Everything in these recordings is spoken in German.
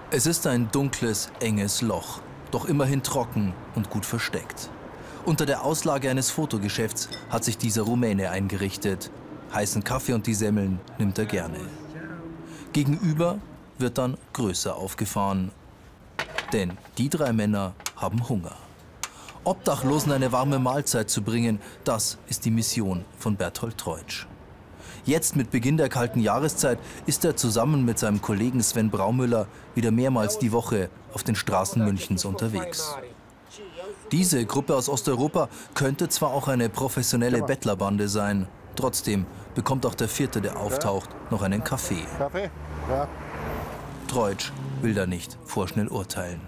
Es ist ein dunkles, enges Loch, doch immerhin trocken und gut versteckt. Unter der Auslage eines Fotogeschäfts hat sich dieser Rumäne eingerichtet. Heißen Kaffee und die Semmeln nimmt er gerne. Gegenüber wird dann größer aufgefahren. Denn die drei Männer haben Hunger. Obdachlosen eine warme Mahlzeit zu bringen, das ist die Mission von Berthold Treutsch. Jetzt mit Beginn der kalten Jahreszeit ist er zusammen mit seinem Kollegen Sven Braumüller wieder mehrmals die Woche auf den Straßen Münchens unterwegs. Diese Gruppe aus Osteuropa könnte zwar auch eine professionelle Bettlerbande sein, trotzdem bekommt auch der vierte, der auftaucht, noch einen Kaffee. Kaffee? Ja. Treutsch will da nicht vorschnell urteilen.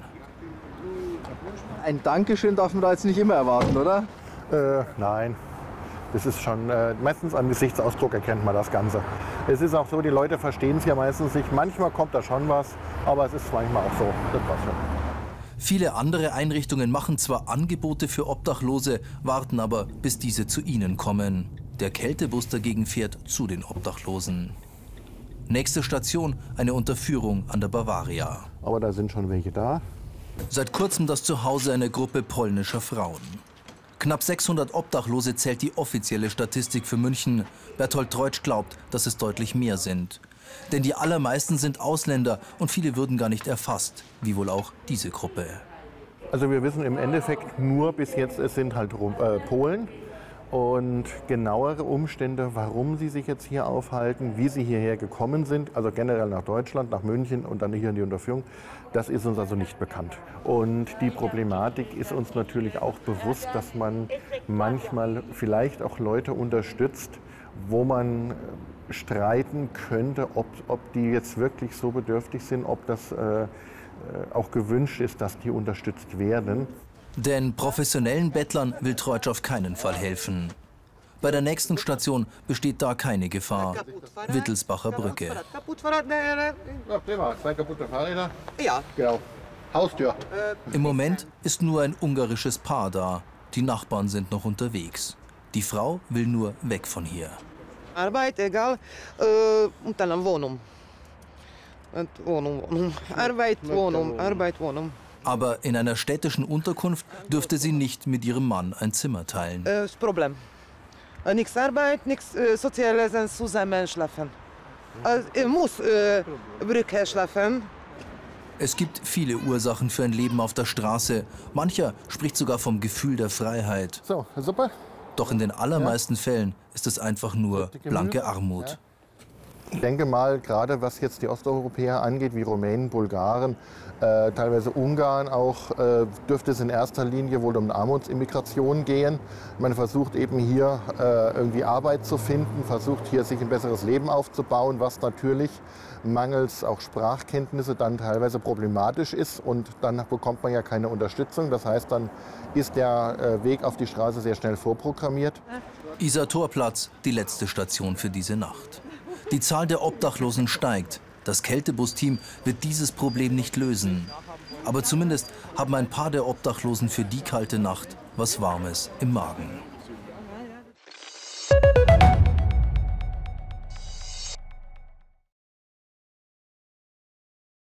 Ein Dankeschön darf man da jetzt nicht immer erwarten, oder? Nein. Das ist schon, meistens am Gesichtsausdruck erkennt man das Ganze. Es ist auch so, die Leute verstehen es ja meistens nicht. Manchmal kommt da schon was, aber es ist manchmal auch so. Das passt schon. Viele andere Einrichtungen machen zwar Angebote für Obdachlose, warten aber, bis diese zu ihnen kommen. Der Kältebus dagegen fährt zu den Obdachlosen. Nächste Station, eine Unterführung an der Bavaria. Aber da sind schon welche da. Seit kurzem das Zuhause einer Gruppe polnischer Frauen. Knapp 600 Obdachlose zählt die offizielle Statistik für München. Berthold Treutsch glaubt, dass es deutlich mehr sind. Denn die allermeisten sind Ausländer und viele würden gar nicht erfasst, wie wohl auch diese Gruppe. Also wir wissen im Endeffekt nur bis jetzt, es sind halt Polen. Und genauere Umstände, warum sie sich jetzt hier aufhalten, wie sie hierher gekommen sind, also generell nach Deutschland, nach München und dann hier in die Unterführung, das ist uns also nicht bekannt. Und die Problematik ist uns natürlich auch bewusst, dass man manchmal vielleicht auch Leute unterstützt, wo man streiten könnte, ob die jetzt wirklich so bedürftig sind, ob das auch gewünscht ist, dass die unterstützt werden. Denn professionellen Bettlern will Treutsch auf keinen Fall helfen. Bei der nächsten Station besteht da keine Gefahr. Wittelsbacher Brücke. Zwei kaputte Fahrräder? Ja. Genau. Haustür. Im Moment ist nur ein ungarisches Paar da. Die Nachbarn sind noch unterwegs. Die Frau will nur weg von hier. Arbeit, egal. Und dann Wohnung. Wohnung. Arbeit, Wohnung. Arbeit, Wohnung. Aber in einer städtischen Unterkunft dürfte sie nicht mit ihrem Mann ein Zimmer teilen. Das Problem. Nichts Arbeit, nichts Soziales, zusammen schlafen. Also, muss Brücke schlafen. Es gibt viele Ursachen für ein Leben auf der Straße. Mancher spricht sogar vom Gefühl der Freiheit. So, super. Doch in den allermeisten Fällen ist es einfach nur blanke Armut. Ich denke mal, gerade was jetzt die Osteuropäer angeht, wie Rumänen, Bulgaren, teilweise Ungarn auch, dürfte es in erster Linie wohl um Armutsimmigration gehen. Man versucht eben hier irgendwie Arbeit zu finden, versucht hier sich ein besseres Leben aufzubauen, was natürlich mangels auch Sprachkenntnisse dann teilweise problematisch ist. Und dann bekommt man ja keine Unterstützung. Das heißt, dann ist der Weg auf die Straße sehr schnell vorprogrammiert. Isartorplatz, die letzte Station für diese Nacht. Die Zahl der Obdachlosen steigt. Das Kältebus-Team wird dieses Problem nicht lösen. Aber zumindest haben ein paar der Obdachlosen für die kalte Nacht was Warmes im Magen.